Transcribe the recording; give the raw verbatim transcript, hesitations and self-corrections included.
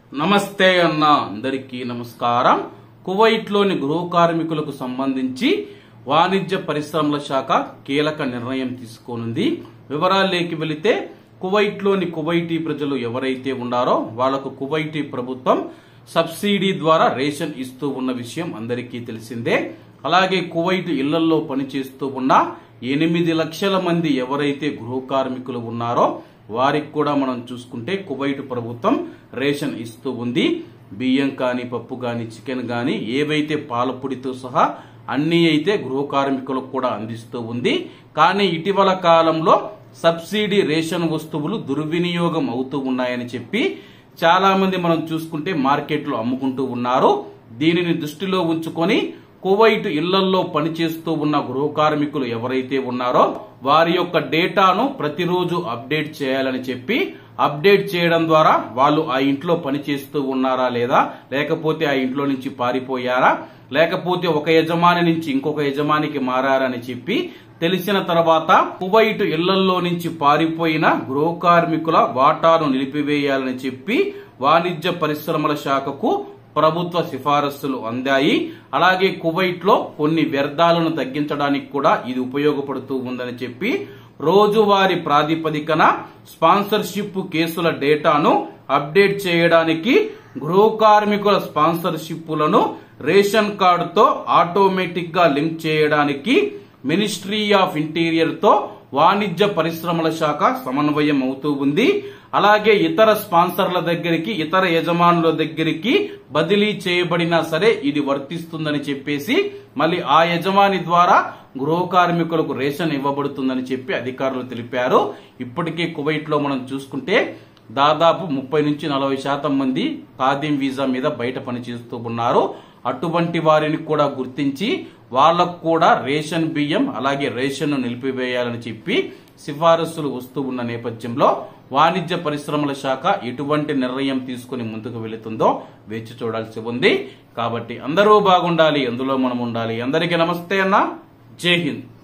నమస్తే అన్న అందరికీ నమస్కారం. కువైట్ లోని గృహ కార్మికులకు సంబంధించి వాణిజ్య పరిశ్రమల శాఖ కీలక నిర్ణయం తీసుకోనుంది. వివరాల్లోకి వెళితే కువైట్ లోని కువైటీ ప్రజలు ఎవరైతే ఉన్నారో వాళ్లకు కువైటీ ప్రభుత్వం సబ్సిడీ ద్వారా రేషన్ ఇస్తూ ఉన్న విషయం అందరికీ తెలిసిందే. అలాగే కువైట్ ఇళ్లలో పనిచేస్తూ ఉన్న ఎనిమిది లక్షల మంది ఎవరైతే గృహ కార్మికులు ఉన్నారో వారికి కూడా మనం చూసుకుంటే కువైట్ ప్రభుత్వం రేషన్ ఇస్తూ ఉంది. బియ్యం కానీ, పప్పు కానీ, చికెన్ కానీ, ఏవైతే పాలపొడితో సహా అన్ని అయితే గృహ కార్మికులకు కూడా అందిస్తూ ఉంది. కానీ ఇటీవల కాలంలో సబ్సిడీ రేషన్ వస్తువులు దుర్వినియోగం అవుతూ ఉన్నాయని చెప్పి చాలా మంది మనం చూసుకుంటే మార్కెట్లో అమ్ముకుంటూ ఉన్నారు. దీనిని దృష్టిలో ఉంచుకొని కువైట్ ఇళ్లలో పనిచేస్తూ ఉన్న గృహ కార్మికులు ఎవరైతే ఉన్నారో వారి యొక్క డేటాను ప్రతిరోజు అప్డేట్ చేయాలని చెప్పి అప్డేట్ చేయడం ద్వారా వాళ్ళు ఆ ఇంట్లో పనిచేస్తూ ఉన్నారా లేదా, లేకపోతే ఆ ఇంట్లో నుంచి పారిపోయారా, లేకపోతే ఒక యజమాని నుంచి ఇంకొక యజమానికి మారారని చెప్పి తెలిసిన తర్వాత కువైట్ ఇళ్లలో నుంచి పారిపోయిన గృహ కార్మికుల వాటాను నిలిపివేయాలని చెప్పి వాణిజ్య పరిశ్రమల శాఖకు ప్రభుత్వ సిఫారసులు అందాయి. అలాగే కువైట్ లో కొన్ని వ్యర్థాలను తగ్గించడానికి కూడా ఇది ఉపయోగపడుతూ ఉందని చెప్పి రోజువారీ ప్రాతిపదికన స్పాన్సర్షిప్ కేసుల డేటాను అప్డేట్ చేయడానికి గృహ కార్మికుల స్పాన్సర్షిప్లను రేషన్ కార్డుతో ఆటోమేటిక్ గా లింక్ చేయడానికి మినిస్ట్రీ ఆఫ్ ఇంటీరియర్ తో వాణిజ్య పరిశ్రమల శాఖ సమన్వయం అవుతూ ఉంది. అలాగే ఇతర స్పాన్సర్ల దగ్గరికి, ఇతర యజమానుల దగ్గరికి బదిలీ చేయబడినా సరే ఇది వర్తిస్తుందని చెప్పేసి మళ్ళీ ఆ యజమాని ద్వారా గృహ కార్మికులకు రేషన్ ఇవ్వబడుతుందని చెప్పి అధికారులు తెలిపారు. ఇప్పటికే కువైట్ లో మనం చూసుకుంటే దాదాపు ముప్పై నుంచి నలభై శాతం మంది ఖాదీం వీసా మీద బయట పనిచేస్తూ ఉన్నారు. అటువంటి వారిని కూడా గుర్తించి వాళ్లకు కూడా రేషన్ బియ్యం అలాగే రేషన్ నిలిపివేయాలని చెప్పి సిఫారసులు వస్తూ ఉన్న నేపథ్యంలో వాణిజ్య పరిశ్రమల శాఖ ఎటువంటి నిర్ణయం తీసుకుని ముందుకు వెళుతుందో వేచి చూడాల్సి ఉంది. కాబట్టి అందరూ బాగుండాలి, అందులో మనం ఉండాలి. అందరికీ నమస్తే అన్న, జై హింద్.